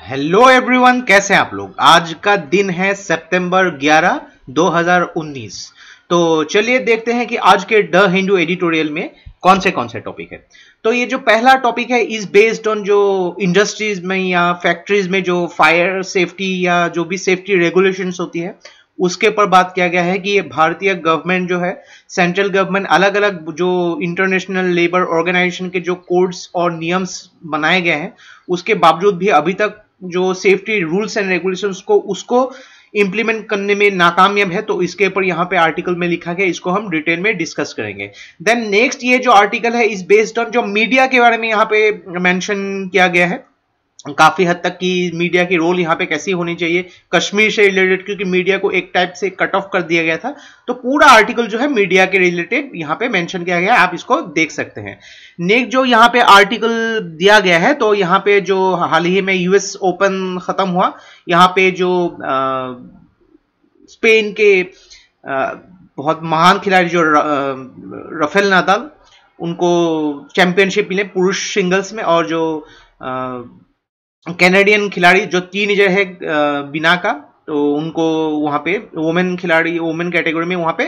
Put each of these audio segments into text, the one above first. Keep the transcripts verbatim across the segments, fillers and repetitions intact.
Hello everyone, कैसे हैं आप लोग। आज का दिन है सितंबर ग्यारह दो हज़ार उन्नीस। तो चलिए देखते हैं कि आज के द हिंदू एडिटोरियल में कौन से कौन से टॉपिक है। तो ये जो पहला टॉपिक है इज बेस्ड ऑन जो इंडस्ट्रीज में या फैक्ट्रीज में जो फायर सेफ्टी या जो भी सेफ्टी रेगुलेशंस होती है उसके ऊपर बात किया गया है कि ये भारतीय गवर्नमेंट जो है, सेंट्रल गवर्नमेंट अलग अलग जो इंटरनेशनल लेबर ऑर्गेनाइजेशन के जो कोड्स और नियम्स बनाए गए हैं उसके बावजूद भी अभी तक जो सेफ्टी रूल्स एंड रेगुलेशंस को उसको इंप्लीमेंट करने में नाकामयाब है। तो इसके ऊपर यहाँ पे आर्टिकल में लिखा गया, इसको हम डिटेल में डिस्कस करेंगे। देन नेक्स्ट ये जो आर्टिकल है इस बेस्ड ऑन जो मीडिया के बारे में यहाँ पे मेंशन किया गया है, काफी हद तक की मीडिया की रोल यहाँ पे कैसी होनी चाहिए कश्मीर से रिलेटेड, क्योंकि मीडिया को एक टाइप से कट ऑफ कर दिया गया था। तो पूरा आर्टिकल जो है मीडिया के रिलेटेड यहाँ पे मेंशन किया गया है, आप इसको देख सकते हैं। नेक्स्ट जो यहाँ पे आर्टिकल दिया गया है, तो यहाँ पे जो हाल ही में यूएस ओपन खत्म हुआ, यहाँ पे जो आ, स्पेन के आ, बहुत महान खिलाड़ी जो राफेल नादाल, उनको चैंपियनशिप मिले पुरुष सिंगल्स में, और जो आ, कैनेडियन खिलाड़ी जो टीनेजर है बिना का, तो उनको वहां पे वुमेन खिलाड़ी वुमेन कैटेगरी में वहां पे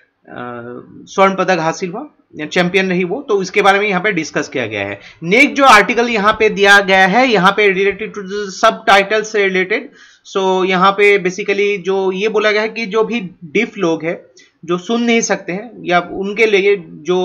स्वर्ण पदक हासिल हुआ, चैंपियन रही वो। तो इसके बारे में यहाँ पे डिस्कस किया गया है। नेक्स्ट जो आर्टिकल यहाँ पे दिया गया है, यहाँ पे रिलेटेड टू सब टाइटल से रिलेटेड। सो यहाँ पे बेसिकली जो ये बोला गया है कि जो भी डिफ लोग है जो सुन नहीं सकते हैं या उनके लिए जो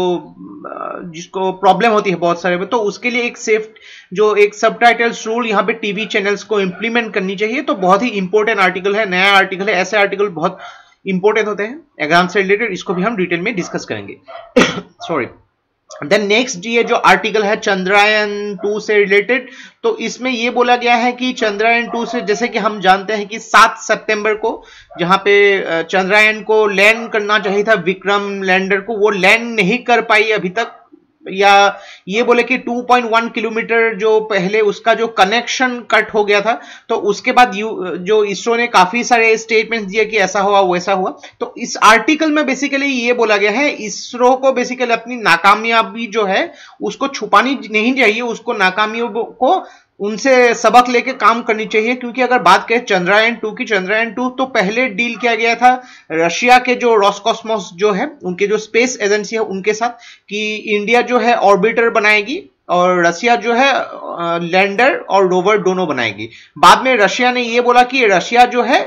जिसको प्रॉब्लम होती है बहुत सारे में, तो उसके लिए एक सेफ जो एक सबटाइटल्स रूल यहाँ पे टीवी चैनल्स को इंप्लीमेंट करनी चाहिए। तो बहुत ही इंपॉर्टेंट आर्टिकल है, नया आर्टिकल है। ऐसे आर्टिकल बहुत इंपॉर्टेंट होते हैं एग्जाम से रिलेटेड, इसको भी हम डिटेल में डिस्कस करेंगे। सॉरी। देन नेक्स्ट ये जो आर्टिकल है चंद्रयान टू से रिलेटेड, तो इसमें ये बोला गया है कि चंद्रयान टू से, जैसे कि हम जानते हैं कि सात सितंबर को जहां पे चंद्रयान को लैंड करना चाहिए था, विक्रम लैंडर को, वो लैंड नहीं कर पाई अभी तक, या ये बोले कि दो पॉइंट एक किलोमीटर जो पहले उसका जो कनेक्शन कट हो गया था। तो उसके बाद जो इसरो ने काफी सारे स्टेटमेंट्स दिए कि ऐसा हुआ वैसा हुआ। तो इस आर्टिकल में बेसिकली ये बोला गया है इसरो को बेसिकली अपनी नाकामयाबी जो है उसको छुपानी नहीं चाहिए, उसको नाकामियों को उनसे सबक लेके काम करनी चाहिए। क्योंकि अगर बात करें चंद्रयान टू की, चंद्रयान टू तो पहले डील किया गया था रशिया के जो रोसकॉस्मोस जो है, उनके जो स्पेस एजेंसी है उनके साथ, कि इंडिया जो है ऑर्बिटर बनाएगी और रशिया जो है लैंडर और रोवर दोनों बनाएगी। बाद में रशिया ने ये बोला कि रशिया जो है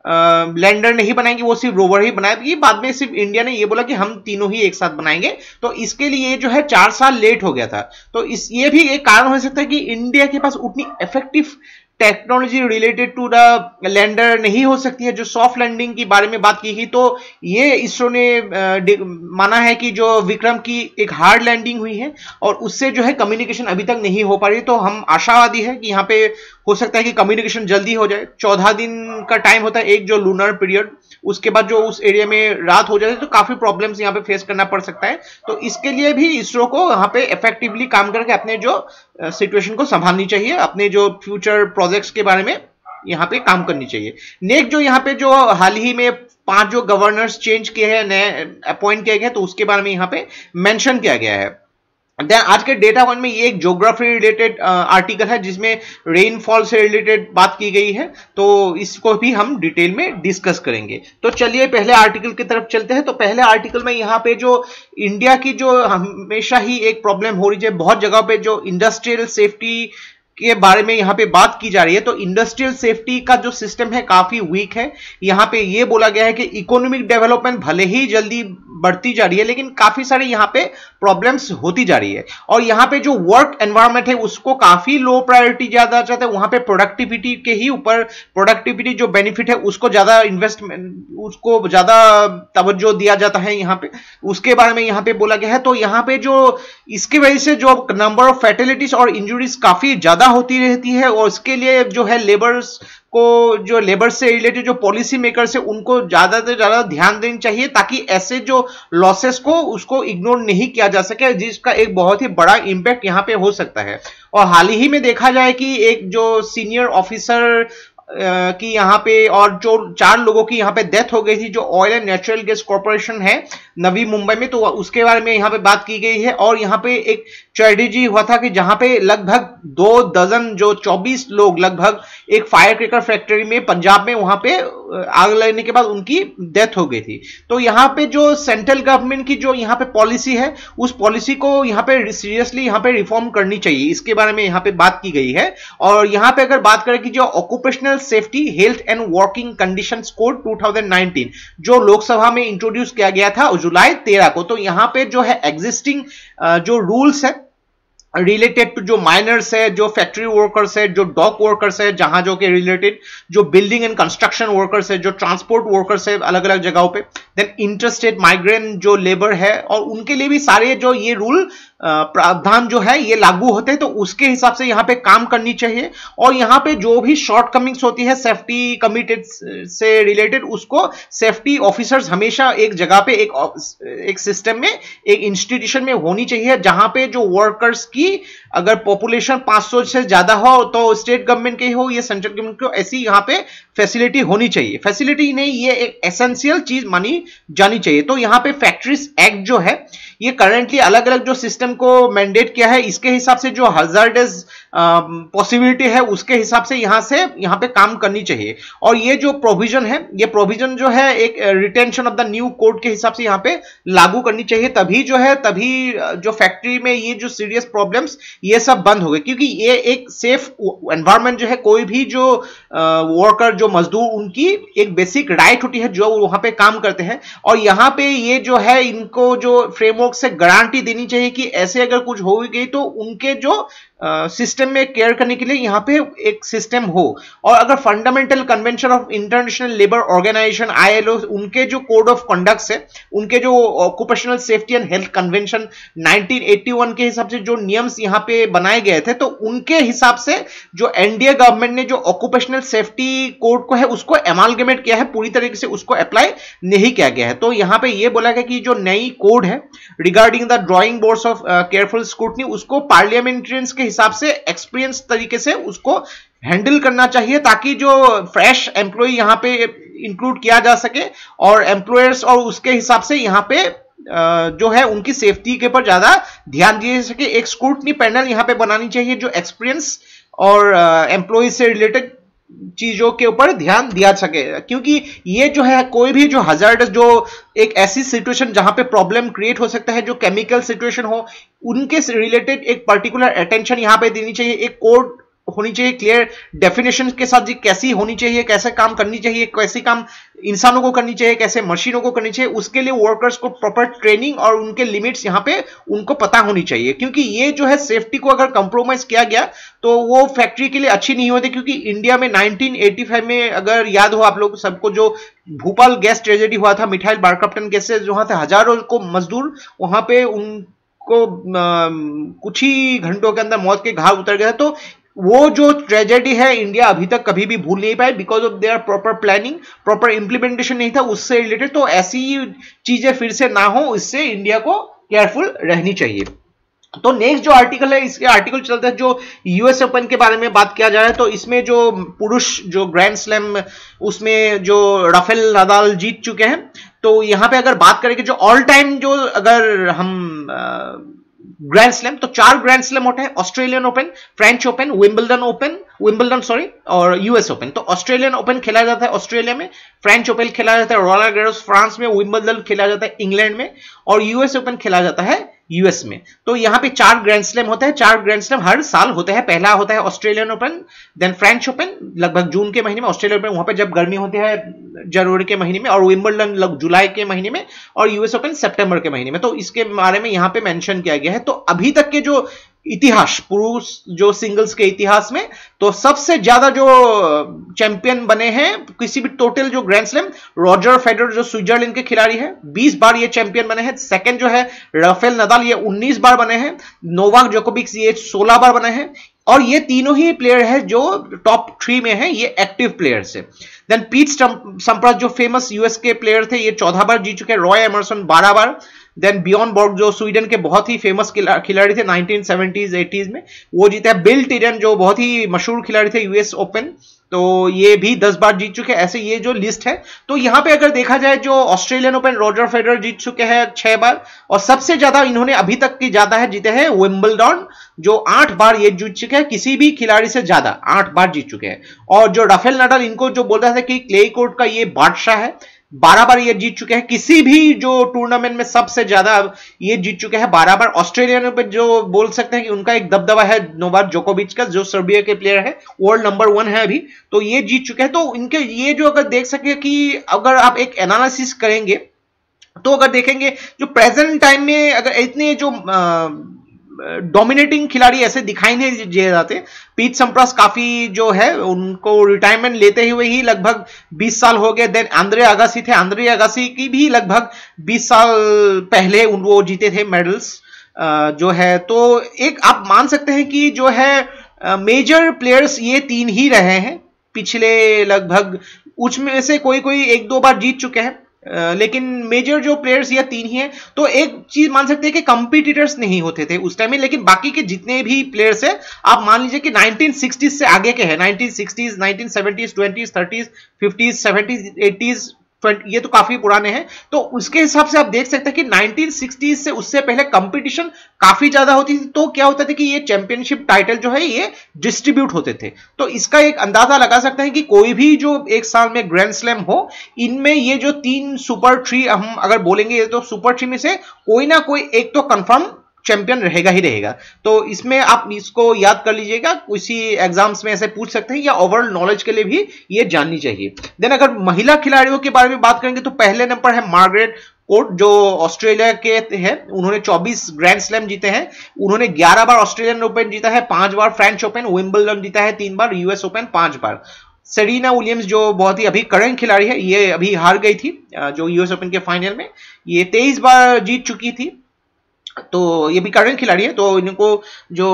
लैंडर नहीं बनाएंगे, वो सिर्फ रोवर ही बनाएगी। बाद में सिर्फ इंडिया ने ये बोला कि हम तीनों ही एक साथ बनाएंगे। तो इसके लिए जो है चार साल लेट हो गया था। तो इस ये भी एक कारण हो सकता है कि इंडिया के पास उतनी effective technology related to the lander नहीं हो सकती है। जो सॉफ्ट लैंडिंग की बारे में बात की थी, तो ये इसरो ने माना है कि जो विक्रम की एक हार्ड लैंडिंग हुई है और उससे जो है कम्युनिकेशन अभी तक नहीं हो पा रही। तो हम आशावादी है कि यहाँ पे हो सकता है कि कम्युनिकेशन जल्दी हो जाए। चौदह दिन का टाइम होता है एक जो लूनर पीरियड, उसके बाद जो उस एरिया में रात हो जाए तो काफी प्रॉब्लम्स यहाँ पे फेस करना पड़ सकता है। तो इसके लिए भी इसरो को यहाँ पे इफेक्टिवली काम करके अपने जो सिचुएशन को संभालनी चाहिए, अपने जो फ्यूचर प्रोजेक्ट्स के बारे में यहाँ पे काम करनी चाहिए। नेक्स्ट जो यहाँ पे जो हाल ही में पांच जो गवर्नर्स चेंज किए हैं, नए अपॉइंट किए गए, तो उसके बारे में यहाँ पे मेंशन किया गया है। देन आज के डेटा वन में ये एक ज्योग्राफी रिलेटेड आर्टिकल है जिसमें रेनफॉल से रिलेटेड बात की गई है। तो इसको भी हम डिटेल में डिस्कस करेंगे। तो चलिए पहले आर्टिकल की तरफ चलते हैं। तो पहले आर्टिकल में यहाँ पे जो इंडिया की जो हमेशा ही एक प्रॉब्लम हो रही है, बहुत जगह पे जो इंडस्ट्रियल सेफ्टी के बारे में यहाँ पे बात की जा रही है। तो इंडस्ट्रियल सेफ्टी का जो सिस्टम है काफी वीक है। यहाँ पे ये बोला गया है कि इकोनॉमिक डेवलपमेंट भले ही जल्दी बढ़ती जा रही है, लेकिन काफी सारी यहाँ पे प्रॉब्लम्स होती जा रही है। और यहाँ पे जो वर्क एनवायरनमेंट है उसको काफी लो प्रायोरिटी ज्यादा चाहते हैं। वहां पे प्रोडक्टिविटी के ही ऊपर, प्रोडक्टिविटी जो बेनिफिट है उसको ज्यादा इन्वेस्टमेंट, उसको ज्यादा तवज्जो दिया जाता है यहाँ पे, उसके बारे में यहाँ पे बोला गया है। तो यहाँ पे जो इसकी वजह से जो नंबर ऑफ फैटेलिटीज और इंजुरीज काफी ज्यादा होती रहती है, और इसके लिए जो है लेबर्स को, जो लेबर से रिलेटेड जो पॉलिसी मेकर्स है उनको ज्यादा से ज्यादा ध्यान देनी चाहिए, ताकि ऐसे जो लॉसेस को उसको इग्नोर नहीं किया जा सके, जिसका एक बहुत ही बड़ा इंपैक्ट यहाँ पे हो सकता है। और हाल ही में देखा जाए कि एक जो सीनियर ऑफिसर कि यहाँ पे, और जो चार लोगों की यहाँ पे डेथ हो गई थी, जो oil and natural gas corporation है नवी मुंबई में, तो उसके बारे में यहाँ पे बात की गई है। और यहाँ पे एक ट्रेजेडी हुआ था कि जहां पे लगभग दो दर्जन जो चौबीस लोग लगभग एक फायर क्रेकर फैक्ट्री में पंजाब में वहां पे आग लगने के बाद उनकी डेथ हो गई थी। तो यहाँ पे जो सेंट्रल गवर्नमेंट की जो यहाँ पे पॉलिसी है, उस पॉलिसी को यहाँ पे सीरियसली यहाँ पे रिफॉर्म करनी चाहिए, इसके बारे में यहाँ पे बात की गई है। और यहाँ पे अगर बात करें कि जो occupational safety health and working conditions code two thousand nineteen जो लोकसभा में इंट्रोड्यूस किया गया था जुलाई तेरह को, तो यहाँ पे जो है एग्जिस्टिंग जो रूल्स है रिलेटेड टू जो माइनर्स है, जो फैक्ट्री वर्कर्स है, जो डॉक वर्कर्स है, जहाजों के रिलेटेड, जो बिल्डिंग एंड कंस्ट्रक्शन वर्कर्स है, जो ट्रांसपोर्ट वर्कर्स है अलग अलग जगहों पे, देन इंटरस्टेट माइग्रेंट जो लेबर है, और उनके लिए भी सारे जो ये रूल प्रावधान जो है ये लागू होते हैं। तो उसके हिसाब से यहाँ पे काम करनी चाहिए। और यहाँ पे जो भी शॉर्टकमिंग्स होती है सेफ्टी कमिटेड से रिलेटेड, उसको सेफ्टी ऑफिसर्स हमेशा एक जगह पे एक एक सिस्टम में, एक इंस्टीट्यूशन में होनी चाहिए, जहां पे जो वर्कर्स की अगर पॉपुलेशन पाँच सौ से ज्यादा हो, तो स्टेट गवर्नमेंट के हो या सेंट्रल गवर्नमेंट को ऐसी यहाँ पे फैसिलिटी होनी चाहिए। फैसिलिटी नहीं, ये एक एसेंशियल चीज मानी जानी चाहिए। तो यहाँ पे फैक्ट्रीज एक्ट जो है ये करंटली अलग अलग जो सिस्टम को मैंडेट किया है, इसके हिसाब से जो हजार्डस पॉसिबिलिटी है उसके हिसाब से यहां से यहां पे काम करनी चाहिए। और ये जो प्रोविजन है, ये प्रोविजन जो है एक retention of the new code के हिसाब से यहां पे लागू करनी चाहिए, तभी जो है तभी जो फैक्ट्री में ये जो सीरियस प्रॉब्लम्स ये सब बंद हो गए। क्योंकि ये एक सेफ एनवायरनमेंट जो है, कोई भी जो वर्कर जो मजदूर, उनकी एक बेसिक राइट होती है जो वहां पे काम करते हैं। और यहां पे ये जो है इनको जो फ्रेमवर्क से गारंटी देनी चाहिए कि ऐसे अगर कुछ हो गई तो उनके जो सिस्टम uh, में केयर करने के लिए यहाँ पे एक सिस्टम हो। और अगर fundamental convention of International Labour Organization I L O, उनके जो कोड ऑफ कंडक्ट है, उनके जो occupational safety and health convention nineteen eighty one के हिसाब से जो नियम्स यहाँ पे बनाए गए थे, तो उनके हिसाब से जो एनडीए गवर्नमेंट ने जो ऑक्यूपेशनल सेफ्टी कोड को है उसको एमालगमेट किया है, पूरी तरीके से उसको अप्लाई नहीं किया गया है। तो यहाँ पे ये बोला गया कि जो नई कोड है regarding the drawing boards of careful scrutiny, उसको पार्लियामेंटेरियंस के हिसाब से एक्सपीरियंस तरीके से उसको हैंडल करना चाहिए, ताकि जो फ्रेश एम्प्लॉय यहां पे इंक्लूड किया जा सके और एम्प्लॉयर्स और उसके हिसाब से यहां पे जो है उनकी सेफ्टी के ऊपर ज्यादा ध्यान दिया जा सके। एक स्क्रूटनी पैनल यहां पे बनानी चाहिए जो एक्सपीरियंस और एम्प्लॉय से रिलेटेड चीजों के ऊपर ध्यान दिया सके। क्योंकि ये जो है कोई भी जो हजार्डस, जो एक ऐसी सिचुएशन जहां पे प्रॉब्लम क्रिएट हो सकता है, जो केमिकल सिचुएशन हो, उनके रिलेटेड एक पर्टिकुलर अटेंशन यहां पे देनी चाहिए। एक कोड होनी चाहिए क्लियर डेफिनेशन के साथ, जी कैसी होनी चाहिए, कैसे काम करनी चाहिए, कैसे काम इंसानों को करनी चाहिए, कैसे मशीनों को करनी चाहिए, उसके लिए वर्कर्स को प्रॉपर ट्रेनिंग और उनके लिमिट्स यहां पे उनको पता होनी चाहिए। क्योंकि ये जो है सेफ्टी को अगर कंप्रोमाइज किया गया तो वो फैक्ट्री के लिए अच्छी नहीं होती। क्योंकि इंडिया में नाइनटीन एटी फाइव में अगर याद हो आप लोग सबको, जो भोपाल गैस ट्रेजेडी हुआ था, मिठाइल बारकप्टन गैस से जो थे हजारों को मजदूर वहां पे उनको कुछ ही घंटों के अंदर मौत के घाव उतर गया। तो वो जो ट्रेजेडी है इंडिया अभी तक कभी भी भूल नहीं पाए, because of their proper planning, proper implementation नहीं था उससे रिलेटेड। तो ऐसी चीजें फिर से ना हो, इससे इंडिया को केयरफुल रहनी चाहिए। तो नेक्स्ट जो आर्टिकल है, इसके आर्टिकल चलते हैं जो यूएस ओपन के बारे में बात किया जा रहा है। तो इसमें जो पुरुष जो ग्रैंड स्लैम, उसमें जो राफेल नडाल जीत चुके हैं। तो यहां पे अगर बात करें कि जो ऑल टाइम जो अगर हम आ, ग्रैंड स्लैम, तो चार ग्रैंड स्लैम होते हैं, Australian Open, French Open, Wimbledon Open, Wimbledon sorry और यूएस ओपन। तो ऑस्ट्रेलियन ओपन खेला जाता है ऑस्ट्रेलिया में, फ्रेंच ओपन खेला जाता है रोलांड गैरोस फ्रांस में, विंबलडन खेला जाता है इंग्लैंड में, और यूएस ओपन खेला जाता है यूएस में। तो यहाँ पे चार ग्रैंड स्लैम होते हैं, चार ग्रैंड स्लैम हर साल होते हैं। पहला होता है Australian Open, then French Open लगभग जून के महीने में, ऑस्ट्रेलिया ओपन वहां पे जब गर्मी होती है जनवरी के महीने में, और विंबलडन लगभग जुलाई के महीने में, और यूएस ओपन सितंबर के महीने में। तो इसके बारे में यहाँ पे मेंशन किया गया है। तो अभी तक के जो इतिहास, पुरुष जो सिंगल्स के इतिहास में, तो सबसे ज्यादा जो चैंपियन बने हैं किसी भी टोटल जो ग्रैंड स्लैम, रॉजर फेडरर जो स्विट्जरलैंड के खिलाड़ी है, बीस बार ये चैंपियन बने हैं। सेकंड जो है राफेल नडाल, ये उन्नीस बार बने हैं। नोवाक जोकोविक ये सोलह बार बने हैं। और ये तीनों ही प्लेयर है जो टॉप थ्री में है, ये एक्टिव प्लेयर्स है। देन पीट सम्प्रास जो फेमस यूएस के प्लेयर थे, ये चौदह बार जीत चुके हैं। रॉय एमरसन बारह बार, देन बियॉन बॉर्ग जो स्वीडन के बहुत ही फेमस खिलाड़ी थे नाइनटीन सेवेंटीज़ एटीज़ में, वो जीता है। बिल टिरन जो बहुत ही मशहूर खिलाड़ी थे यूएस ओपन, तो ये भी दस बार जीत चुके हैं। ऐसे ये जो लिस्ट है, तो यहां पे अगर देखा जाए जो ऑस्ट्रेलियन ओपन रॉजर फेडरर जीत चुके हैं छह बार, और सबसे ज्यादा इन्होंने अभी तक की ज्यादा है जीते हैं विंबलडन, जो आठ बार ये जीत चुके हैं, किसी भी खिलाड़ी से ज्यादा आठ बार जीत चुके हैं। और जो राफेल नाडाल, इनको जो बोल रहा था कि क्ले कोर्ट का ये बादशाह है, बारह बार ये जीत चुके हैं, किसी भी जो टूर्नामेंट में सबसे ज्यादा ये जीत चुके हैं बारह बार। ऑस्ट्रेलियन पे जो बोल सकते हैं कि उनका एक दबदबा है नोवाक जोकोविच का, जो सर्बिया के प्लेयर है, वर्ल्ड नंबर वन है अभी, तो ये जीत चुके हैं। तो इनके ये जो अगर देख सके कि अगर आप एक एनालिसिस करेंगे, तो अगर देखेंगे जो प्रेजेंट टाइम में अगर इतने जो आ, डोमिनेटिंग खिलाड़ी ऐसे दिखाई नहीं दिए जाते। पीट संप्रास काफी जो है उनको रिटायरमेंट लेते हुए ही लगभग बीस साल हो गए। देन आंद्रे अगासी थे, आंद्रे अगासी की भी लगभग बीस साल पहले उन वो जीते थे मेडल्स जो है। तो एक आप मान सकते हैं कि जो है मेजर प्लेयर्स ये तीन ही रहे हैं पिछले लगभग, उसमें से कोई कोई एक दो बार जीत चुके हैं, Uh, लेकिन मेजर जो प्लेयर्स ये तीन ही हैं। तो एक चीज मान सकते हैं कि कंपटीटर्स नहीं होते थे उस टाइम में, लेकिन बाकी के जितने भी प्लेयर्स हैं आप मान लीजिए कि नाइनटीन सिक्सटीज़ से आगे के हैं, nineteen sixties, nineteen seventies, twenties, thirties, fifties, seventies, eighties, ये तो काफी पुराने हैं। तो उसके हिसाब से आप देख सकते हैं कि नाइनटीन सिक्सटीज़ से उससे पहले कंपटीशन काफी ज्यादा होती थी। तो क्या होता था कि ये चैंपियनशिप टाइटल जो है ये डिस्ट्रीब्यूट होते थे। तो इसका एक अंदाजा लगा सकते हैं कि कोई भी जो एक साल में ग्रैंड स्लैम हो, इनमें ये जो तीन सुपर थ्री हम अगर बोलेंगे तो सुपर थ्री में से कोई ना कोई एक तो कंफर्म चैंपियन रहेगा ही रहेगा। तो इसमें आप इसको याद कर लीजिएगा, किसी एग्जाम्स में ऐसे पूछ सकते हैं, या ओवरऑल नॉलेज के लिए भी ये जाननी चाहिए। देन अगर महिला खिलाड़ियों के बारे में बात करेंगे तो पहले नंबर है मार्गरेट कोर्ट, जो ऑस्ट्रेलिया के हैं। उन्होंने चौबीस ग्रैंड स्लैम जीते हैं। उन्होंने ग्यारह बार ऑस्ट्रेलियन ओपन जीता है, पांच बार फ्रेंच ओपन, विंबलडन जीता है तीन बार, यूएस ओपन पांच बार। सेरेना विलियम्स जो बहुत ही अभी करंट खिलाड़ी है, ये अभी हार गई थी जो यूएस ओपन के फाइनल में, ये तेईस बार जीत चुकी थी। तो ये भी करंट खिलाड़ी है। तो इनको जो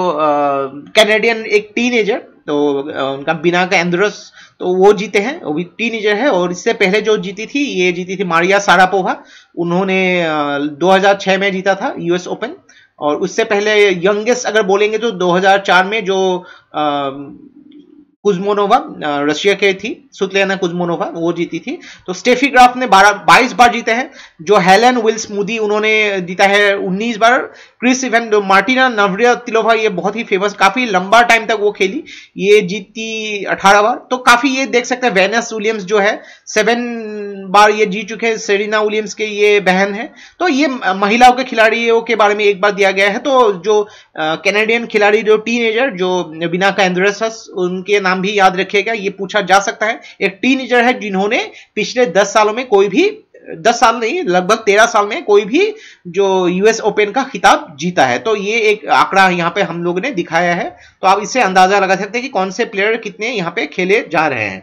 कैनेडियन एक टीनेजर, तो आ, उनका बिना का एंड्रस, तो वो जीते हैं, वो भी टीनेजर है। और इससे पहले जो जीती थी, ये जीती थी मारिया सारापोवा, उन्होंने आ, दो हज़ार छह में जीता था यूएस ओपन। और उससे पहले यंगेस्ट अगर बोलेंगे तो दो हज़ार चार में जो आ, कुज़्मोनोवा रशिया के थी, सुतलेना कुज़्मोनोवा, वो जीती थी। तो स्टेफी ग्राफ ने बारह बाईस बार जीते हैं। जो हेलेन विल्स मूदी, उन्होंने जीता है उन्नीस बार। क्रिस इवेन, जो मार्टिना नवरातिलोवा, ये बहुत ही फेमस, काफी लंबा टाइम तक वो खेली, ये जीती अठारह बार। तो काफी ये देख सकते हैं। वेनस विलियम्स जो है सेवन बार ये जीत चुके हैं, सेरेना विलियम्स के ये बहन है। तो ये महिलाओं के खिलाड़ियों के बारे में एक बार दिया गया है। तो जो कैनेडियन खिलाड़ी जो टीनेजर जो बिना का एंड्रेसस, उनके नाम भी याद रखिएगा, ये पूछा जा सकता है। एक टीनेजर है जिन्होंने पिछले दस सालों में कोई भी, दस साल नहीं लगभग तेरह साल में कोई भी जो यूएस ओपन का खिताब जीता है। तो ये एक आंकड़ा यहाँ पे हम लोगों ने दिखाया है। तो आप इससे अंदाजा लगा सकते हैं कि कौन से प्लेयर कितने यहाँ पे खेले जा रहे हैं।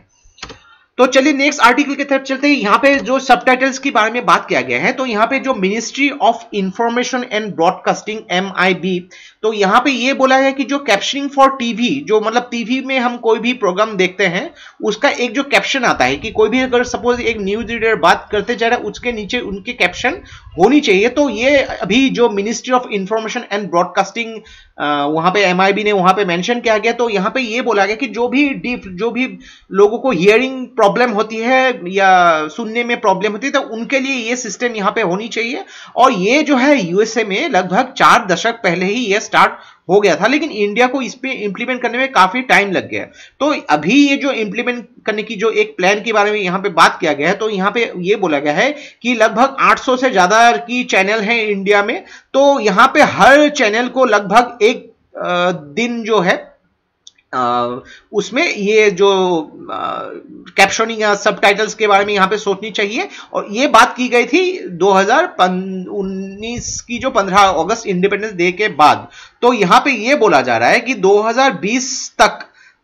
तो चलिए नेक्स्ट आर्टिकल की तरफ चलते हैं। यहाँ पे जो सबटाइटल्स के बारे में बात किया गया है, तो यहाँ पे जो ministry of information and Broadcasting M I B, तो यहाँ पे ये बोला है कि जो कैप्शनिंग फॉर टीवी, जो मतलब टीवी में हम कोई भी प्रोग्राम देखते हैं, उसका एक जो कैप्शन आता है कि कोई भी अगर सपोज एक न्यूज रीडर बात करते जा रहा है, उसके नीचे उनके कैप्शन होनी चाहिए। तो ये अभी जो ministry of information and Broadcasting वहां पे एम आई बी ने वहां पे मेंशन किया गया। तो यहाँ पे ये बोला गया कि जो भी डीप जो भी लोगों को हियरिंग प्रॉब्लम होती है या सुनने में प्रॉब्लम होती है, तो उनके लिए ये सिस्टम यहाँ पे होनी चाहिए। और ये जो है यूएसए में लगभग चार दशक पहले ही ये स्टार्ट हो गया था, लेकिन इंडिया को इस पे इंप्लीमेंट करने में काफी टाइम लग गया। तो अभी ये जो इंप्लीमेंट करने की जो एक प्लान के बारे में यहाँ पे बात किया गया है, तो यहाँ पे ये बोला गया है कि लगभग आठ सौ से ज्यादा की चैनल हैं इंडिया में। तो यहाँ पे हर चैनल को लगभग एक दिन जो है Uh, उसमें ये जो कैप्शनिंग या सबटाइटल्स के बारे में यहाँ पे सोचनी चाहिए। और ये बात की गई थी दो हज़ार उन्नीस की जो पंद्रह अगस्त इंडिपेंडेंस डे के बाद। तो यहाँ पे ये बोला जा रहा है कि दो हज़ार बीस तक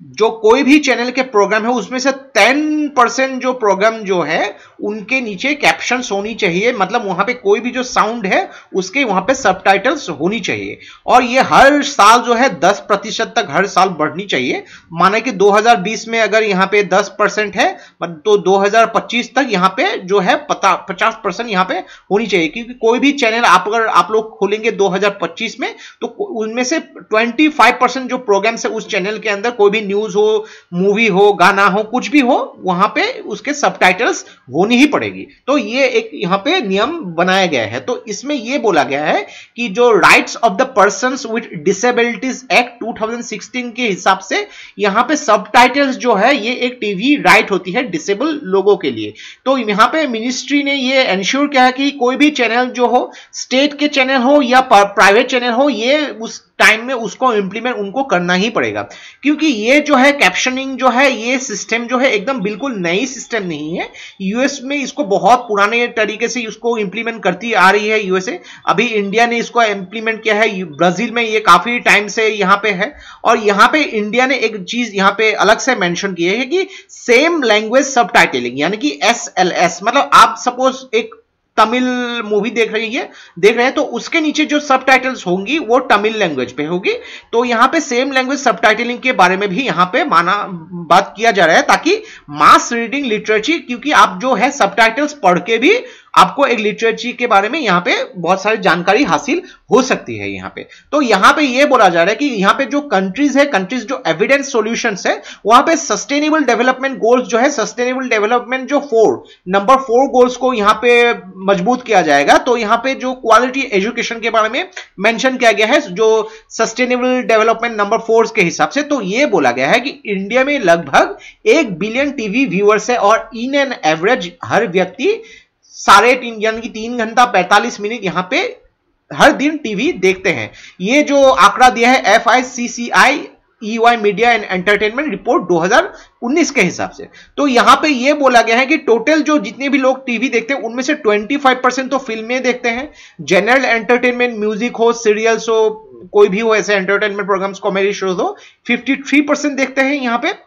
जो कोई भी चैनल के प्रोग्राम है उसमें से टेन परसेंट जो प्रोग्राम जो है उनके नीचे कैप्शंस होनी चाहिए, मतलब वहां पे कोई भी जो साउंड है उसके वहां पे सबटाइटल्स होनी चाहिए। और ये हर साल जो है दस प्रतिशत तक हर साल बढ़नी चाहिए। माना कि दो हज़ार बीस में अगर यहाँ पे दस परसेंट है तो दो हज़ार पच्चीस तक यहाँ पे जो है पचास परसेंट यहाँ पे होनी चाहिए, क्योंकि कोई भी चैनल आप अगर आप लोग खोलेंगे दो हज़ार पच्चीस में तो उनमें से पच्चीस परसेंट जो प्रोग्राम्स है उस चैनल के अंदर, कोई भी न्यूज हो, मूवी हो, गाना हो, कुछ भी हो, वहां पे उसके सबटाइटल्स होनी ही पड़ेगी। तो ये एक यहाँ पे नियम बनाया गया है। तो इसमें ये बोला गया है कि जो rights of the persons with disabilities act दो हज़ार सोलह के हिसाब से यहाँ पे सबटाइटल्स जो है ये एक टीवी राइट होती है डिसेबल लोगों के लिए। तो यहाँ पे मिनिस्ट्री ने ये एंश्योर किया है कि कोई भी चैनल जो हो, स्टेट के चैनल हो या प्राइवेट चैनल हो, ये उस टाइम में उसको इंप्लीमेंट उनको करना ही पड़ेगा, क्योंकि ये जो है कैप्शनिंग जो है ये सिस्टम जो है एकदम बिल्कुल नई सिस्टम नहीं है। यूएस में इसको बहुत पुराने तरीके से इसको इंप्लीमेंट करती आ रही है यूएसए। अभी इंडिया ने इसको इंप्लीमेंट किया है, ब्राजील में ये काफी टाइम से यहाँ पे है। और यहाँ पे इंडिया ने एक चीज यहाँ पे अलग से मेंशन की है कि सेम लैंग्वेज सबटाइटलिंग, यानी कि एस एल एस, मतलब आप सपोज एक तमिल मूवी देख रही है देख रहे हैं तो उसके नीचे जो सबटाइटल्स होंगी वो तमिल लैंग्वेज पे होगी। तो यहाँ पे सेम लैंग्वेज सबटाइटलिंग के बारे में भी यहाँ पे माना बात किया जा रहा है, ताकि मास रीडिंग लिटरेचर, क्योंकि आप जो है सबटाइटल्स पढ़ के भी आपको एक लिटरेचर के बारे में यहाँ पे बहुत सारी जानकारी हासिल हो सकती है यहाँ पे। तो यहाँ पे ये बोला जा रहा है कि यहाँ पे जो कंट्रीज है, कंट्रीज जो एविडेंस सॉल्यूशंस है, वहां पे सस्टेनेबल डेवलपमेंट गोल्स जो है, सस्टेनेबल डेवलपमेंट जो फोर नंबर फोर गोल्स को यहाँ पे मजबूत किया जाएगा। तो यहाँ पे जो क्वालिटी एजुकेशन के बारे में मेंशन किया गया है जो सस्टेनेबल डेवलपमेंट नंबर फोर के हिसाब से। तो ये बोला गया है कि इंडिया में लगभग एक बिलियन टीवी व्यूअर्स है और इन एन एवरेज हर व्यक्ति साढ़े तीन यानी कि तीन घंटा पैंतालीस मिनट यहाँ पे हर दिन टीवी देखते हैं। ये जो आंकड़ा दिया है F I C C I E Y media and entertainment report दो हज़ार उन्नीस के हिसाब से। तो यहाँ पे ये बोला गया है कि टोटल जो जितने भी लोग टीवी देखते हैं उनमें से पच्चीस परसेंट तो फिल्में देखते हैं, जनरल एंटरटेनमेंट, म्यूजिक हो, सीरियल्स हो, कोई भी हो ऐसे एंटरटेनमेंट प्रोग्राम्स, कॉमेडी शोज हो, तिरेपन परसेंट देखते हैं यहाँ पे।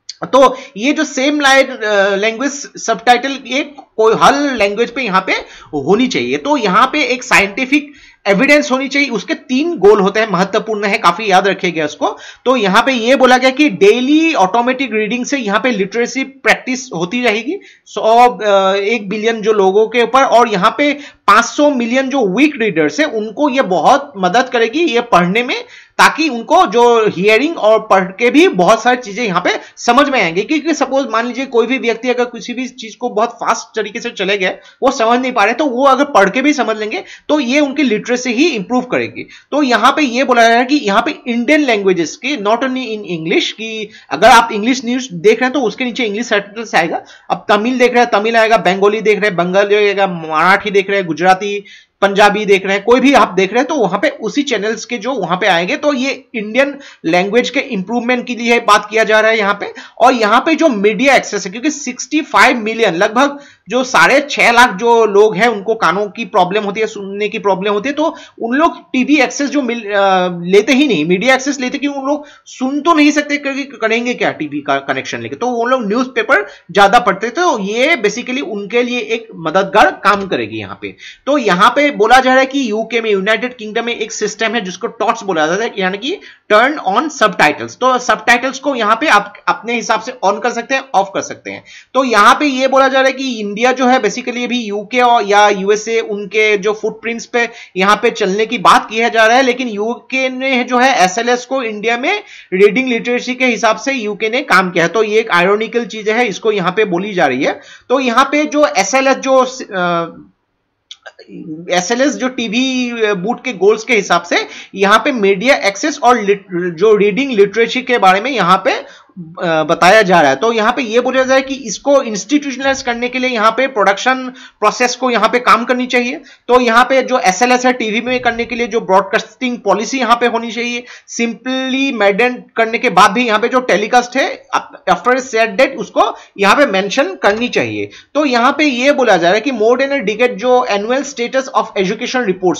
तो ये जो सेम लैंग्वेज सबटाइटल ये कोई हर लैंग्वेज पे यहाँ पे होनी चाहिए। तो यहाँ पे एक साइंटिफिक एविडेंस होनी चाहिए। उसके तीन गोल होते हैं, महत्वपूर्ण है, काफी याद रखिएगा उसको। तो यहाँ पे ये बोला गया कि डेली ऑटोमेटिक रीडिंग से यहाँ पे लिटरेसी प्रैक्टिस होती रहेगी सौ एक बिलियन जो लोगों के ऊपर, और यहाँ पे पांच सौ मिलियन जो वीक रीडर्स है उनको ये बहुत मदद करेगी ये पढ़ने में, ताकि उनको जो हियरिंग और पढ़ के भी बहुत सारी चीजें यहाँ पे समझ में आएंगे। क्योंकि सपोज मान लीजिए कोई भी व्यक्ति अगर किसी भी चीज को बहुत फास्ट तरीके से चले गए, वो समझ नहीं पा रहे, तो वो अगर पढ़ के भी समझ लेंगे तो ये उनकी लिटरेसी ही इंप्रूव करेगी। तो यहाँ पे ये बोला जा रहा है कि यहाँ पे इंडियन लैंग्वेजेस की, नॉट ओनली इन इंग्लिश, की अगर आप इंग्लिश न्यूज देख रहे हैं तो उसके नीचे इंग्लिश सबटाइटल्स आएगा। अब तमिल देख रहे हैं तमिल आएगा, बंगाली देख रहे हैं बंगाली आएगा, मराठी देख रहे हैं गुजराती, पंजाबी देख रहे हैं, कोई भी आप देख रहे हैं तो वहां पे उसी चैनल्स के जो वहां पे आएंगे। तो ये इंडियन लैंग्वेज के इंप्रूवमेंट के लिए बात किया जा रहा है यहाँ पे। और यहाँ पे जो मीडिया एक्सेस है, क्योंकि पैंसठ मिलियन लगभग जो साढ़े छह लाख जो लोग हैं उनको कानों की प्रॉब्लम होती है, सुनने की प्रॉब्लम होती है, तो उन लोग टीवी एक्सेस जो मिल आ, लेते ही नहीं, मीडिया एक्सेस लेते, क्योंकि उन लोग सुन तो नहीं सकते, करेंगे क्या टीवी का कनेक्शन लेके, तो उन लोग न्यूज़पेपर ज्यादा पढ़ते। तो ये बेसिकली उनके लिए एक मददगार काम करेगी यहाँ पे। तो यहाँ पे बोला जा रहा है कि यूके में, यूनाइटेड किंगडम में एक सिस्टम है जिसको टॉट्स बोला जाता है, यानी कि टर्न ऑन सबटाइटल्स। तो सबटाइटल्स को यहाँ पे आप अपने हिसाब से ऑन कर सकते हैं, ऑफ कर सकते हैं। तो यहाँ पे ये बोला जा रहा है कि इंडिया जो है बेसिकली अभी यूके और या यूएसए उनके जो फुटप्रिंट्स पे यहाँ पे चलने की बात किया जा रहा है, लेकिन यूके ने जो है एसएलएस को इंडिया में रीडिंग लिटरेसी के हिसाब से यूके ने काम किया है। तो ये एक आयरोनिकल चीज है, इसको यहाँ पे बोली जा रही है। तो यहाँ पे जो एसएलएस जो एसएलएस जो टीवी बूट के गोल्स के हिसाब से यहाँ पे मीडिया एक्सेस और जो रीडिंग लिटरेचर के बारे में यहाँ पे बताया जा रहा है। तो यहाँ पे ये बोला जाए कि इसको इंस्टीट्यूशनलाइज करने के लिए यहाँ पे प्रोडक्शन प्रोसेस को यहाँ पे काम करनी चाहिए। तो यहाँ पे जो एसएलएस है टीवी में करने के लिए जो ब्रॉडकास्टिंग पॉलिसी यहाँ पे होनी चाहिए, सिंपली मेंटेन करने के बाद भी यहाँ पे जो टेलीकास्ट है आफ्टर सेट डेट उसको यहाँ पे मेंशन करनी चाहिए। तो यहाँ पे ये बोला जा रहा है कि मोर देन अ डिकेड जो annual status of education reports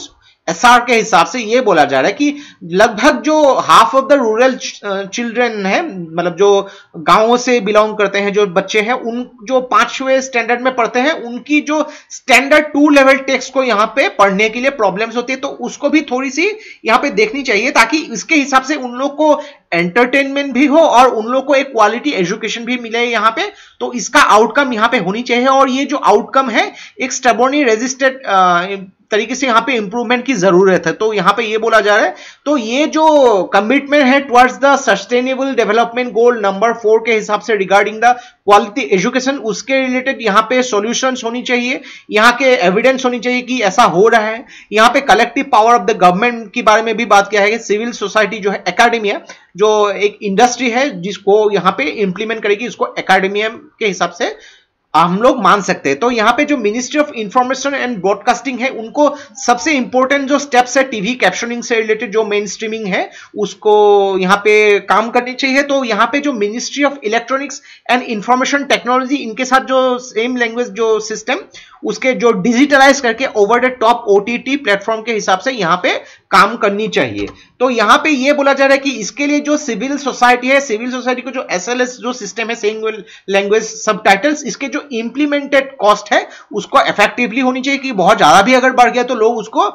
ASER के हिसाब से ये बोला जा रहा है कि लगभग जो half of the rural children है, मतलब जो गांवों से बिलोंग करते हैं जो बच्चे हैं, उन जो पांचवें स्टैंडर्ड में पढ़ते हैं, उनकी जो स्टैंडर्ड टू लेवल टेक्स्ट को यहाँ पे पढ़ने के लिए प्रॉब्लम्स होती है, तो उसको भी थोड़ी सी यहाँ पे देखनी चाहिए, ताकि इसके हिसाब से उन लोग को एंटरटेनमेंट भी हो और उन लोग को एक क्वालिटी एजुकेशन भी मिले यहाँ पे। तो इसका आउटकम यहाँ पे होनी चाहिए, और ये जो आउटकम है एक स्टेबोनी रेजिस्टेड तरीके से यहाँ पे इंप्रूवमेंट की जरूरत है। तो यहाँ पे ये बोला जा रहा है, तो ये जो कमिटमेंट है towards the sustainable development goal number four के हिसाब से रिगार्डिंग द क्वालिटी एजुकेशन, उसके रिलेटेड यहाँ पे सॉल्यूशंस होनी चाहिए, यहाँ के एविडेंस होनी चाहिए कि ऐसा हो रहा है। यहाँ पे collective power of the government के बारे में भी बात किया है कि सिविल सोसाइटी जो है, एकेडमिया जो एक इंडस्ट्री है जिसको यहाँ पे इंप्लीमेंट करेगी, इसको एकेडमिया के हिसाब से हम लोग मान सकते हैं। तो यहाँ पे जो ministry of information and broadcasting है, उनको सबसे इंपॉर्टेंट जो स्टेप्स है टीवी कैप्शनिंग से रिलेटेड, जो मेन स्ट्रीमिंग है, उसको यहाँ पे काम करनी चाहिए। तो यहाँ पे जो ministry of electronics and information technology, इनके साथ जो सेम लैंग्वेज जो सिस्टम, उसके जो डिजिटलाइज करके over the top OTT platform के हिसाब से यहाँ पे काम करनी चाहिए। तो यहाँ पे ये बोला जा रहा है कि इसके लिए जो सिविल सोसाइटी है, सिविल सोसाइटी को जो एसएलएस जो सिस्टम है, सेइंग लैंग्वेज सबटाइटल्स, इसके जो इंप्लीमेंटेड कॉस्ट है उसको इफेक्टिवली होनी चाहिए, कि बहुत ज्यादा भी अगर बढ़ गया तो लोग उसको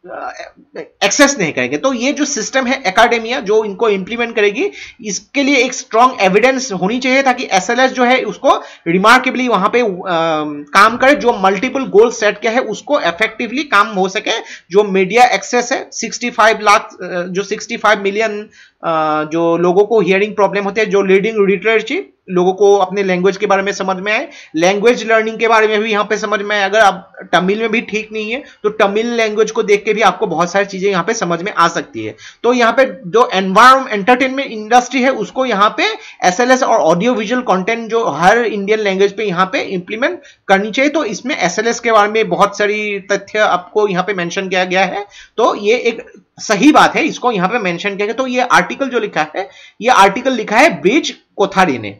एक्सेस नहीं करेंगे। तो ये जो सिस्टम है एकेडमिया जो इनको इंप्लीमेंट करेगी, इसके लिए एक स्ट्रॉन्ग एविडेंस होनी चाहिए, ताकि एसएलएस जो है उसको रिमार्केबली वहां पे आ, काम करे, जो मल्टीपल गोल सेट किया है उसको इफेक्टिवली काम हो सके। जो मीडिया एक्सेस है, पैंसठ लाख जो पैंसठ मिलियन जो लोगों को हियरिंग प्रॉब्लम होते हैं, जो रीडिंग लिटरेसी, लोगों को अपने लैंग्वेज के बारे में समझ में आए, लैंग्वेज लर्निंग के बारे में भी यहाँ पे समझ में आए। अगर आप तमिल में भी ठीक नहीं है तो तमिल लैंग्वेज को देख के भी आपको बहुत सारी चीजें यहाँ पे समझ में आ सकती है। तो यहाँ पे जो एनवायरमेंट एंटरटेनमेंट इंडस्ट्री है उसको यहाँ पे एसएलएस और ऑडियो विजुअल कंटेंट जो हर इंडियन लैंग्वेज पे यहाँ पे इंप्लीमेंट करनी चाहिए। तो इसमें एसएलएस के बारे में बहुत सारी तथ्य आपको यहाँ पे मेंशन किया गया है, तो ये एक सही बात है, इसको यहाँ पे मेंशन किया गया। तो ये आर्टिकल जो लिखा है, ये आर्टिकल लिखा है ब्रिज कोठारी ने।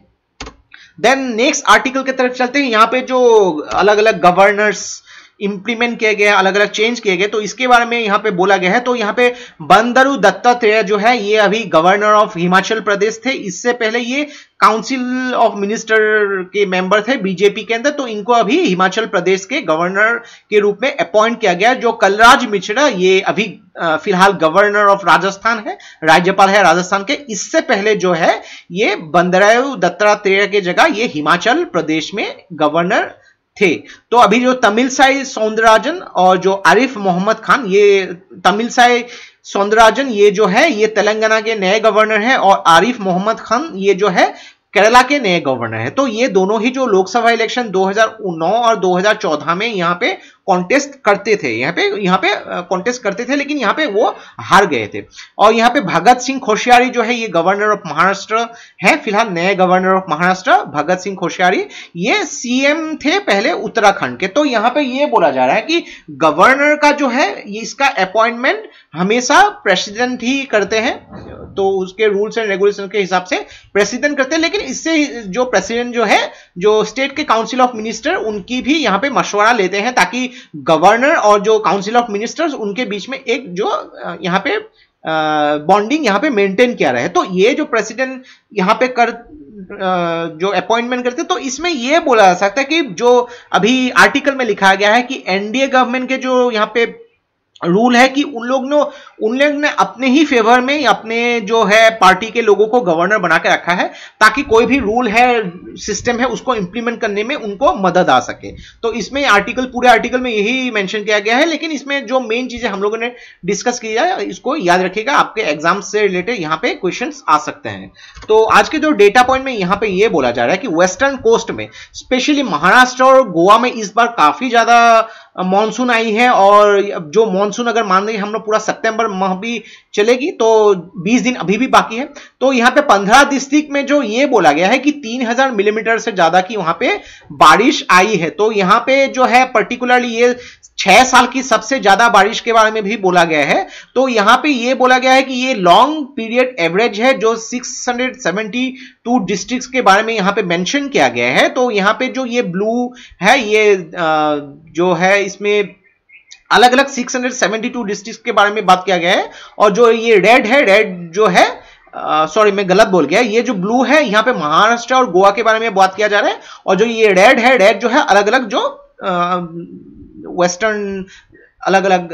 देन नेक्स्ट आर्टिकल की तरफ चलते हैं। यहाँ पे जो अलग अलग गवर्नर्स इंप्लीमेंट किए गए, अलग अलग चेंज किए गए, तो इसके बारे में यहाँ पे बोला गया है। तो यहाँ पे बंदरू दत्तात्रेय जो है, ये अभी गवर्नर ऑफ हिमाचल प्रदेश थे। इससे पहले ये काउंसिल ऑफ मिनिस्टर के मेंबर थे बीजेपी के अंदर, तो इनको अभी हिमाचल प्रदेश के गवर्नर के रूप में अपॉइंट किया गया। जो कलराज मिश्रा, ये अभी फिलहाल गवर्नर ऑफ राजस्थान है, राज्यपाल है राजस्थान के। इससे पहले जो है ये बंदरू दत्तात्रेय की जगह ये हिमाचल प्रदेश में गवर्नर थे। तो अभी जो तमिलसाई सौंदरराजन और जो आरिफ मोहम्मद खान, ये तमिलसाई सौंदरराजन ये जो है ये तेलंगाना के नए गवर्नर हैं, और आरिफ मोहम्मद खान ये जो है केरला के नए गवर्नर है। तो ये दोनों ही जो लोकसभा इलेक्शन दो हज़ार नौ और दो हज़ार चौदह में यहाँ पे कॉन्टेस्ट करते थे, यहाँ पे यहाँ पे कॉन्टेस्ट करते थे, लेकिन यहाँ पे वो हार गए थे। और यहाँ पे भगत सिंह कोश्यारी जो है ये गवर्नर ऑफ महाराष्ट्र है, फिलहाल नए गवर्नर ऑफ महाराष्ट्र भगत सिंह कोश्यारी, ये सीएम थे पहले उत्तराखंड के। तो यहाँ पे ये बोला जा रहा है कि गवर्नर का जो है ये इसका अपॉइंटमेंट हमेशा प्रेसिडेंट ही करते हैं, तो उसके रूल्स एंड रेगुलेशन के हिसाब से प्रेसिडेंट करते हैं। लेकिन इससे जो प्रेसिडेंट जो है, जो स्टेट के काउंसिल ऑफ मिनिस्टर, उनकी भी यहाँ पे मशवरा लेते हैं, ताकि गवर्नर और जो काउंसिल ऑफ मिनिस्टर्स उनके बीच में एक जो यहाँ पे बॉन्डिंग यहाँ पे मेंटेन किया रहे। तो ये जो प्रेसिडेंट यहाँ पे कर जो अपॉइंटमेंट करते, तो इसमें यह बोला जा सकता है कि जो अभी आर्टिकल में लिखा गया है कि एनडीए गवर्नमेंट के जो यहाँ पे रूल है कि उन लोग ने उन लोग ने अपने ही फेवर में अपने जो है पार्टी के लोगों को गवर्नर बना के रखा है, ताकि कोई भी रूल है, सिस्टम है, उसको इंप्लीमेंट करने में उनको मदद आ सके। तो इसमें आर्टिकल, पूरे आर्टिकल में यही मेंशन किया गया है। लेकिन इसमें जो मेन चीजें हम लोगों ने डिस्कस किया है, इसको याद रखिएगा, आपके एग्जाम से रिलेटेड यहाँ पे क्वेश्चंस आ सकते हैं। तो आज के जो डेटा पॉइंट में यहाँ पे ये बोला जा रहा है कि वेस्टर्न कोस्ट में, स्पेशली महाराष्ट्र और गोवा में इस बार काफी ज्यादा मॉनसून आई है। और जो मॉनसून अगर मान लीजिए हम लोग पूरा सितंबर माह भी चलेगी, तो बीस दिन अभी भी बाकी है। तो यहाँ पे पंद्रह डिस्ट्रिक्ट में जो ये बोला गया है कि तीन हज़ार मिलीमीटर से ज्यादा की वहां पे बारिश आई है। तो यहाँ पे जो है पर्टिकुलरली ये छह साल की सबसे ज्यादा बारिश के बारे में भी बोला गया है। तो यहाँ पे ये बोला गया है कि ये लॉन्ग पीरियड एवरेज है, जो छह सौ बहत्तर डिस्ट्रिक्ट्स के बारे में यहाँ पे मेंशन किया गया है। तो यहाँ पे जो ये ब्लू है, ये जो है इसमें अलग अलग छह सौ बहत्तर डिस्ट्रिक्ट के बारे में बात किया गया है। और जो ये रेड है, रेड जो है सॉरी uh, मैं गलत बोल गया, ये जो ब्लू है यहाँ पे महाराष्ट्र और गोवा के बारे में बात किया जा रहा है। और जो ये रेड है, रेड जो है अलग अलग जो वेस्टर्न अलग अलग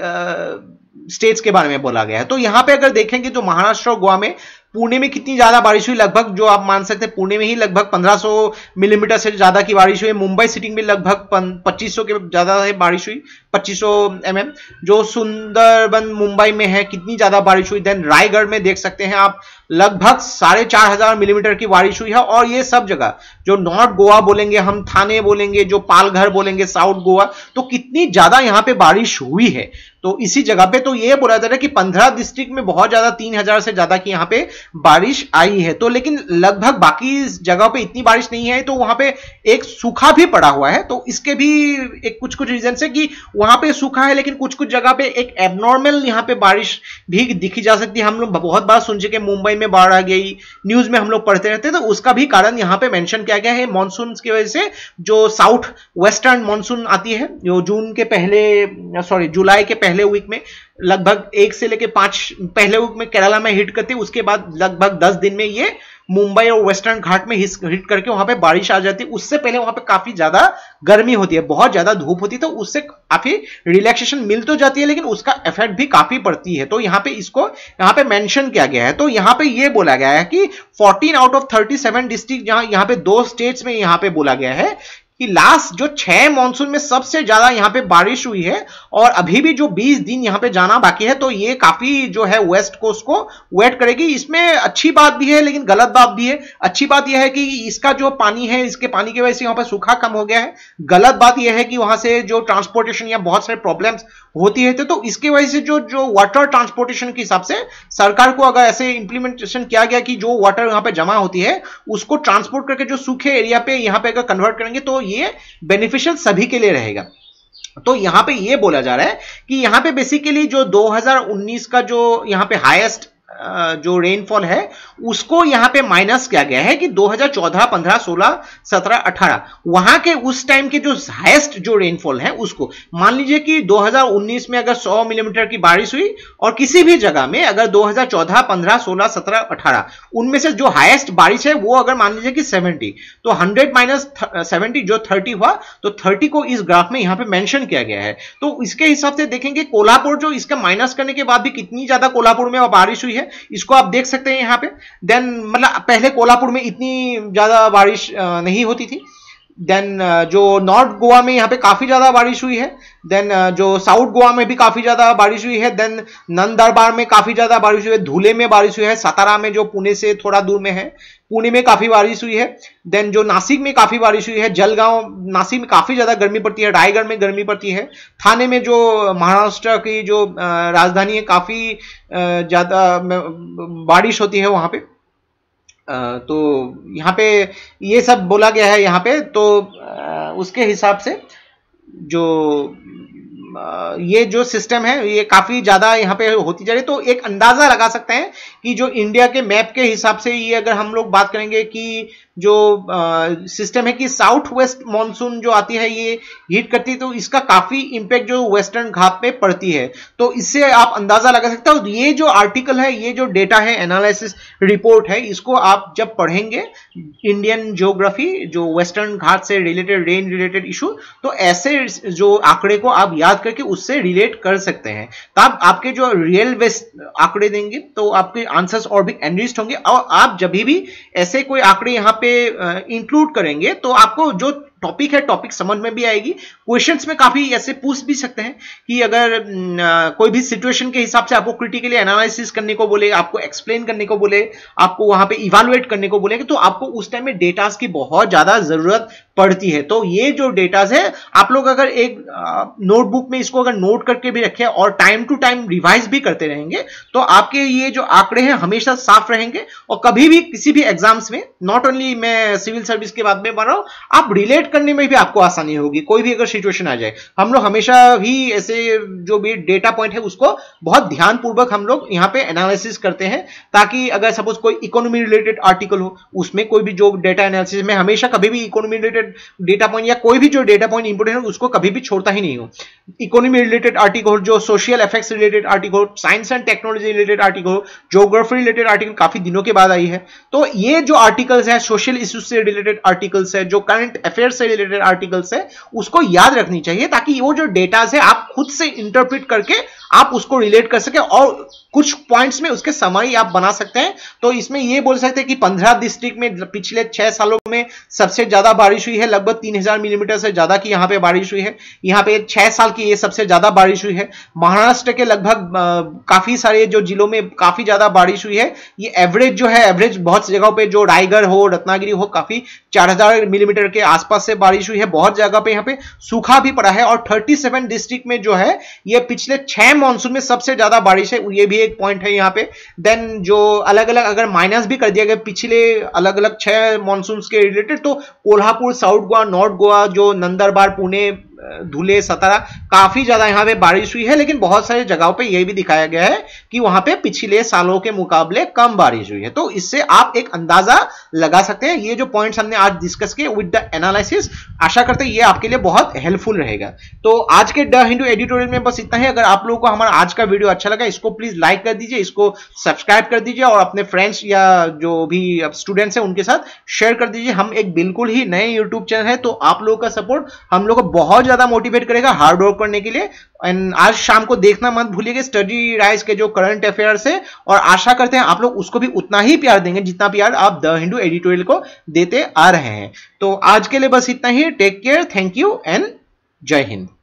स्टेट्स के बारे में बोला गया है। तो यहाँ पे अगर देखेंगे तो महाराष्ट्र और गोवा में पुणे में कितनी ज्यादा बारिश हुई, लगभग जो आप मान सकते हैं पुणे में ही लगभग पंद्रह सौ मिलीमीटर से ज्यादा की बारिश हुई। मुंबई सिटी में लगभग पच्चीस सौ के ज्यादा बारिश हुई, पच्चीस सौ एमएम। जो सुंदरबन मुंबई में है कितनी ज्यादा बारिश हुई। देन रायगढ़ में देख सकते हैं आप लगभग साढ़े चार हजार मिलीमीटर की बारिश हुई है। और ये सब जगह जो नॉर्थ गोवा बोलेंगे हम, थाने बोलेंगे, जो पालघर बोलेंगे साउथ गोवा, तो कितनी ज्यादा यहाँ पे बारिश हुई है। तो इसी जगह पे तो ये बोला जा रहा है कि पंद्रह डिस्ट्रिक्ट में बहुत ज्यादा तीन हजार से ज्यादा की यहाँ पे बारिश आई है। तो लेकिन लगभग बाकी जगह पे इतनी बारिश नहीं है, तो वहां पे एक सूखा भी पड़ा हुआ है। तो इसके भी एक कुछ कुछ रीजन है कि वहां पे सूखा है, लेकिन कुछ कुछ जगह पे एक एबनॉर्मल यहाँ पे बारिश भी दिखी जा सकती है। हम लोग बहुत बार सुन चुके मुंबई में बाढ़ आ गई, न्यूज में हम लोग पढ़ते रहते हैं। तो उसका भी कारण यहाँ पे मेंशन किया गया है। मानसून की वजह से जो साउथ वेस्टर्न मानसून आती है, जो जून के पहले सॉरी जुलाई के पहले वीक में लगभग एक से लेके पांच पहले वीक में केरला में हिट करती है, उसके बाद लगभग दस दिन में ये मुंबई और वेस्टर्न घाट में हिट करके वहां पे बारिश आ जाती है। उससे पहले वहां पे काफी ज्यादा गर्मी होती है, बहुत ज्यादा धूप होती है, तो उससे काफी रिलैक्सेशन मिल तो जाती है, लेकिन उसका इफेक्ट भी काफी पड़ती है। तो यहाँ पे इसको यहाँ पे मेंशन किया गया है। तो यहाँ पे ये बोला गया है कि चौदह आउट ऑफ सैंतीस डिस्ट्रिक्ट जहां यहाँ पे दो स्टेट्स में यहाँ पे बोला गया है कि लास्ट जो छह मॉनसून में सबसे ज्यादा यहाँ पे बारिश हुई है। और अभी भी जो बीस दिन यहाँ पे जाना बाकी है, तो ये काफी जो है वेस्ट कोस्ट को वेट करेगी। इसमें अच्छी बात भी है लेकिन गलत बात भी है। अच्छी बात यह है कि इसका जो पानी है, इसके पानी की वजह से यहाँ पे सूखा कम हो गया है। गलत बात यह है कि वहां से जो ट्रांसपोर्टेशन या बहुत सारे प्रॉब्लम्स होती है, तो इसकी वजह से जो जो वाटर ट्रांसपोर्टेशन के हिसाब से सरकार को अगर ऐसे इंप्लीमेंटेशन किया गया कि जो वाटर यहाँ पे जमा होती है उसको ट्रांसपोर्ट करके जो सूखे एरिया पे यहाँ पे अगर कन्वर्ट करेंगे, तो ये बेनिफिशियल सभी के लिए रहेगा। तो यहां पे ये बोला जा रहा है कि यहां पे बेसिकली जो दो हज़ार उन्नीस का जो यहां पे हाईएस्ट जो रेनफॉल है उसको यहां पे माइनस किया गया है कि दो हज़ार चौदह, पंद्रह, सोलह, सत्रह, अठारह वहां के उस टाइम के जो हाईएस्ट जो रेनफॉल है उसको मान लीजिए कि दो हज़ार उन्नीस में अगर सौ मिलीमीटर की बारिश हुई और किसी भी जगह में अगर दो हज़ार चौदह, पंद्रह, सोलह, सत्रह, अठारह उनमें से जो हाईएस्ट बारिश है वो अगर मान लीजिए कि सत्तर, तो हंड्रेड माइनस सेवेंटी जो तीस हुआ, तो तीस को इस ग्राफ में यहां पे मेंशन किया गया है। तो इसके हिसाब से देखेंगे कोल्हापुर जो इसका माइनस करने के बाद भी कितनी ज्यादा कोल्हापुर में बारिश हुई है, इसको आप देख सकते हैं यहाँ पे। देन मतलब पहले कोल्हापुर में इतनी ज्यादा बारिश नहीं होती थी। देन जो नॉर्थ गोवा में यहाँ पे काफी ज्यादा बारिश हुई है। देन जो साउथ गोवा में भी काफी ज्यादा बारिश हुई है। देन नंदरबार में काफी ज्यादा बारिश हुई है। धुले में बारिश हुई है। सातारा में जो पुणे से थोड़ा दूर में है, पुणे में काफी बारिश हुई है। देन जो नासिक में काफी बारिश हुई है। जलगांव, नासिक में काफी ज्यादा गर्मी पड़ती है। रायगढ़ में गर्मी पड़ती है। थाने में जो महाराष्ट्र की जो राजधानी है काफी ज्यादा बारिश होती है वहां पे। तो यहाँ पे ये सब बोला गया है यहाँ पे। तो उसके हिसाब से जो ये जो सिस्टम है ये काफी ज्यादा यहाँ पे होती जा रही है। तो एक अंदाजा लगा सकते हैं कि जो इंडिया के मैप के हिसाब से ये अगर हम लोग बात करेंगे कि जो सिस्टम है कि साउथ वेस्ट मॉनसून जो आती है ये हिट करती है, तो इसका काफी इंपैक्ट जो वेस्टर्न घाट पे पड़ती है। तो इससे आप अंदाजा लगा सकते हो। ये जो आर्टिकल है, ये जो डेटा है, एनालिसिस रिपोर्ट है, इसको आप जब पढ़ेंगे इंडियन ज्योग्राफी जो वेस्टर्न घाट से रिलेटेड, रेन रिलेटेड इशू, तो ऐसे जो आंकड़े को आप याद करके उससे रिलेट कर सकते हैं। तो आप आपके जो रियल वेस्ट आंकड़े देंगे तो आपके आंसर्स और भी एनरिच्ड होंगे। और आप जब भी ऐसे कोई आंकड़े यहाँ पे इंक्लूड करेंगे तो आपको जो टॉपिक है टॉपिक समझ में भी आएगी। क्वेश्चंस में काफी ऐसे पूछ भी सकते हैं कि अगर न, कोई भी सिचुएशन के हिसाब से आपको क्रिटिकली एनालिसिस करने को बोले, आपको एक्सप्लेन करने को बोले, आपको वहां पे इवैल्यूएट करने को बोले, तो आपको उस टाइम में डेटास की बहुत ज्यादा जरूरत पड़ती है। तो ये जो डेटास है आप लोग अगर एक नोटबुक में इसको अगर नोट करके भी रखें और टाइम टू टाइम रिवाइज भी करते रहेंगे, तो आपके ये जो आंकड़े हैं हमेशा साफ रहेंगे। और कभी भी किसी भी एग्जाम्स में, नॉट ओनली मैं सिविल सर्विस के बात में बन रहा हूं, आप रिलेट प्रिडिक्ट करने में भी आपको आसानी होगी, कोई भी अगर सिचुएशन आ जाए। हम लोग हमेशा ही ऐसे जो भी डेटा पॉइंट है उसको बहुत ध्यानपूर्वक हम लोग यहाँ पे एनालिसिस करते हैं, ताकि अगर सपोज कोई इकोनॉमी रिलेटेड आर्टिकल हो, उसमें कोई भी जो डेटा एनालिसिस में हमेशा कभी भी इकोनॉमी रिलेटेड डेटा पॉइंट या कोई भी जो डेटा पॉइंट इंपोर्टेंट हो उसको कभी भी छोड़ता ही नहीं हो। इकोनॉमी रिलेटेड आर्टिकल हो, जो सोशल इफेक्ट्स रिलेटेड आर्टिकल हो, science and technology related article हो, ज्योग्राफी रिलेटेड आर्टिकल काफी दिनों के बाद आई है, तो ये जो आर्टिकल्स है सोशल इश्यूज से रिलेटेड आर्टिकल्स है, जो करंट अफेयर्स से रिलेटेड आर्टिकल्स है, उसको याद रखनी चाहिए, ताकि वो जो डेटाज है आप खुद से इंटरप्रेट करके आप उसको रिलेट कर सके और कुछ पॉइंट्स में उसके समरी आप बना सकते हैं। तो इसमें ये बोल सकते हैं कि पंद्रह डिस्ट्रिक्ट में पिछले छह सालों में सबसे ज्यादा बारिश हुई है, लगभग तीन हजार मिलीमीटर से ज्यादा की यहाँ पे बारिश हुई है। यहाँ पे छह साल की ये सबसे ज्यादा बारिश हुई है। महाराष्ट्र के लगभग काफी सारे जो जिलों में काफी ज्यादा बारिश हुई है। ये एवरेज जो है, एवरेज बहुत सी जगहों पे जो रायगढ़ हो, रत्नागिरी हो, काफी चार हजार मिलीमीटर के आसपास से बारिश हुई है। बहुत जगह पे यहाँ पे सूखा भी पड़ा है। और सैंतीस डिस्ट्रिक्ट में जो है ये पिछले छह मॉनसून में सबसे ज्यादा बारिश है, ये भी एक पॉइंट है यहाँ पे। देन जो अलग अलग अगर माइनस भी कर दिया गया पिछले अलग अलग छह मॉनसून के रिलेटेड, तो कोल्हापुर, साउथ गोवा, नॉर्थ गोवा, जो नंदरबार, पुणे, धुले, सतारा, काफी ज्यादा यहाँ पे बारिश हुई है। लेकिन बहुत सारी जगहों पे यह भी दिखाया गया है कि वहां पे पिछले सालों के मुकाबले कम बारिश हुई है। तो इससे आप एक अंदाजा लगा सकते हैं। ये जो पॉइंट्स हमने आज डिस्कस किए विद द एनालिसिस, आशा करते हैं ये आपके लिए बहुत हेल्पफुल रहेगा। तो आज के द हिंदू एडिटोरियल में बस इतना ही। अगर आप लोगों को हमारा आज का वीडियो अच्छा लगा, इसको प्लीज लाइक कर दीजिए, इसको सब्सक्राइब कर दीजिए और अपने फ्रेंड्स या जो भी स्टूडेंट्स हैं उनके साथ शेयर कर दीजिए। हम एक बिल्कुल ही नए यूट्यूब चैनल है, तो आप लोगों का सपोर्ट हम लोग को बहुत ज्यादा मोटिवेट करेगा हार्ड वर्क करने के लिए। एंड आज शाम को देखना मत भूलिएगा स्टडी राइज के जो करंट अफेयर्स है, और आशा करते हैं आप लोग उसको भी उतना ही प्यार देंगे जितना प्यार आप द हिंदू एडिटोरियल को देते आ रहे हैं। तो आज के लिए बस इतना ही। Take care, thank you and Jai Hind.